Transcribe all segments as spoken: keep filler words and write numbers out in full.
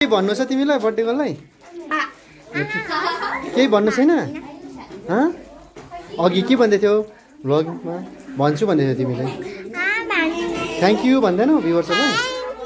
के भन्नु छ तिमीलाई बर्थडे गर्ललाई? केही भन्नु छैन? अघि के भन्दै थियौ भ्लगमा? भन्छु भन्दै थियौ तिमीले। थ्याङ्क यू भन्दैनौ भ्युअर्सहरूलाई?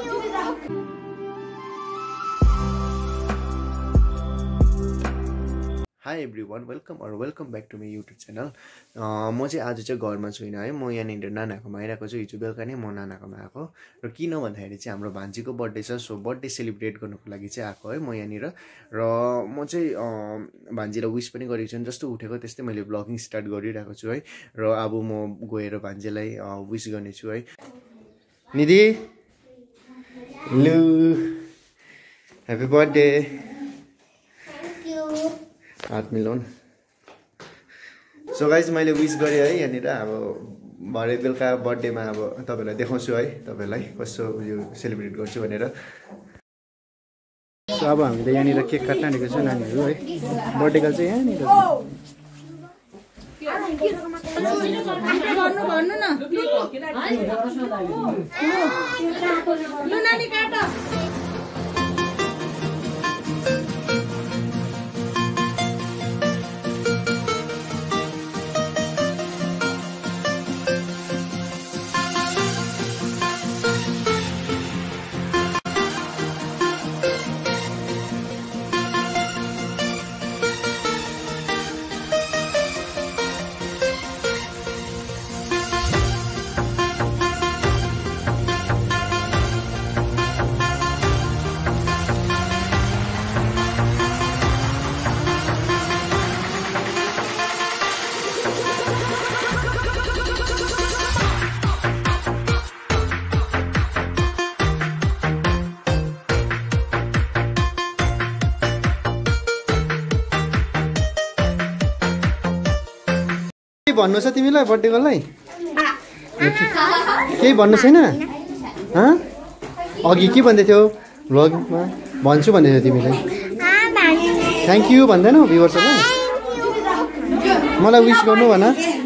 हाई एभ्रिवान, वेलकम और welcome back to my YouTube channel. म चाहिँ आज चाहिँ घरमा छुइनँ है, म यहाँनिर नानाकोमा आइरहेको छु। हिजो बेलुका नै म नानाकोमा आएको र किन भन्दाखेरि चाहिँ हाम्रो भान्जीको बर्थडे छ, सो बर्थडे सेलिब्रेट गर्नुको लागि चाहिँ आएको है म यहाँनिर। र म चाहिँ भान्जीलाई विस पनि गरेको छु, जस्तो उठेको त्यस्तै मैले ब्लगिङ स्टार्ट गरिरहेको छु है। र अब म गएर भान्जीलाई विस गर्नेछु है। निधि लु ह्याप्पी बर्थडे। हात मिलाउनु। सो गाइज मैले विस गरेँ है यहाँनिर। अब भरे बेलुका बर्थडेमा अब तपाईँहरूलाई देखाउँछु है, तपाईँहरूलाई कस्तो यो सेलिब्रेट गर्छु भनेर। सो अब हामीले यहाँनिर केक काट्न आँटेको छु नानीहरू है। बर्थडे गर्ल चाहिँ यहाँनिर भन्नु छ तिमीलाई बर्थडे गर्ललाई? केही भन्नु छैन? अघि के भन्दै थियौ भ्लगमा? भन्छु भन्दै थियौ तिमीले। थ्याङ्क यू भन्दैनौ भ्युअर्सहरूलाई? मलाई विस गर्नु भन।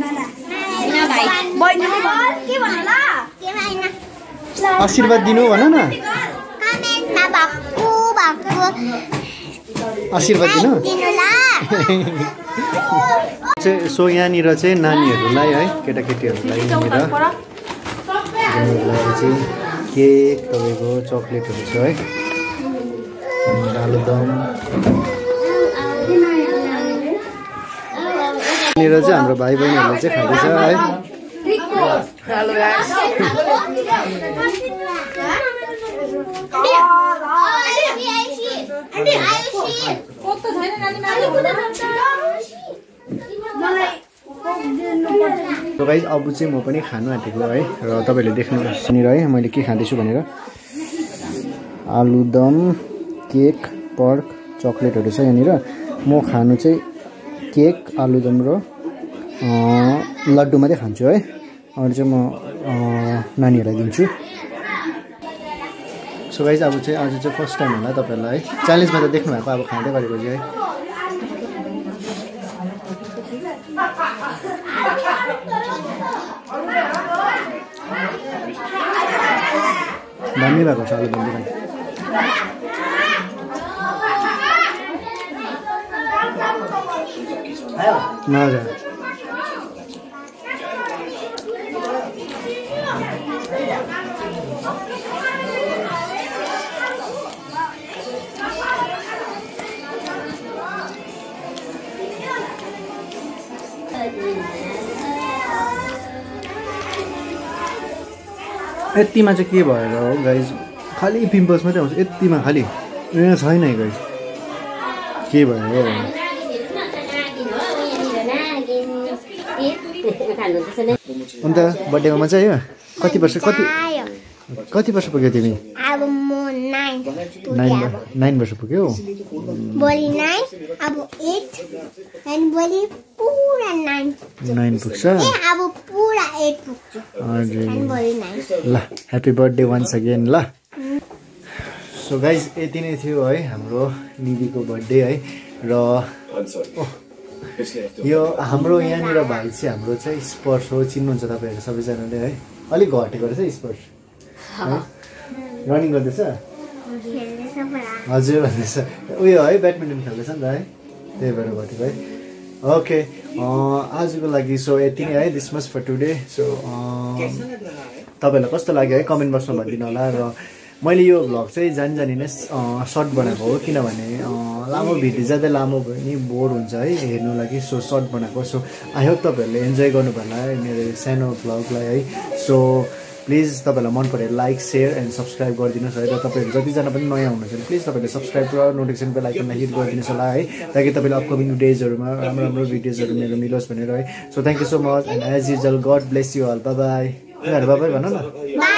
आशीर्वाद दिनु भन न। आशीर्वाद दिनु। सो यहाँनिर चाहिँ नानीहरूलाई है, केटाकेटीहरूलाई यहाँनिर चाहिँ केक, तपाईँको चक्लेटहरू छ है, आलुदम। यहाँनिर चाहिँ हाम्रो भाइ बहिनीहरूले चाहिँ खाँदैछ है। तो गाइस अब चाहिँ म पनि खानु आँटेको है, र तपाईँले देख्नुहोस् यहाँनिर है मैले के खाँदैछु भनेर। आलुदम, केक, पर्क, चक्लेटहरू छ यहाँनिर। म खानु चाहिँ केक, आलुदम र लड्डु मात्रै खान्छु है। अरू चाहिँ म नानीहरूलाई दिन्छु। सो गाइस अब चाहिँ आज चाहिँ फर्स्ट टाइम होला तपाईँहरूलाई है, च्यालेन्जमा त देख्नु भएको अब खाँदै गरेको चाहिँ है। दामी भएको छ आलुदम पनि। हजुर यतिमा चाहिँ के भएर हो गाइज, खालि पिम्पल्स मात्रै आउँछ यतिमा, खालि यहाँ छैन है गाइज, के भयो हो। अन्त बर्थडेमा मजा आयो? कति वर्ष कति कति वर्ष पुग्यो तिमी? अब म नाइन नाइन नाइन वर्ष पुग्यो। भोलि नाइन, अब एट, अनि भोलि पुरा नाइन नाइन पुग्छ। अब पुरा एट पुग्छ। हजुर भोलि नाइन। ल ह्याप्पी बर्थडे वान्स अगेन। ल सो गाइज यति नै थियो है हाम्रो निधिको बर्थडे है। र यो हाम्रो यहाँनिर भाइ चाहिँ हाम्रो चाहिँ स्पर्श हो, चिन्नुहुन्छ तपाईँहरू सबैजनाले है। अलिक घटेको रहेछ स्पर्श, रनिङ गर्दैछ। हजुर भन्दैछ उयो है ब्याडमिन्टन खेल्दैछ नि त है त्यही भएर भनेको है ओके आजको लागि सो यति नै है this much for today so तपाईँहरूलाई कस्तो लाग्यो है कमेन्ट बक्समा भनिदिनु होला र मैले यो भ्लग चाहिँ जानी जानी नै सर्ट बनाएको हो किनभने लामो भिडियो ज्यादै लामो भयो नि बोर हुन्छ है हेर्नु लागि सो सर्ट बनाएको सो आई होप तपाईँहरूले इन्जोय गर्नुभयो होला है मेरो सानो भ्लगलाई है सो प्लिज तपाईँहरूलाई मन पऱ्यो लाइक सेयर एन्ड सब्सक्राइब गरिदिनुहोस् है र तपाईँहरू जतिजना पनि नयाँ हुनुहुन्छ प्लिज तपाईँले सब्सक्राइब र नोटिफिकेसन बेल आइकनलाई हिट गरिदिनुहोस् होला है ताकि तपाईँले अपकमिङ डेजहरूमा राम्रो राम्रो भिडियोजहरू मेरो मिलोस् भनेर है so thank you so much and as usual God bless you all bye bye bye bye भन न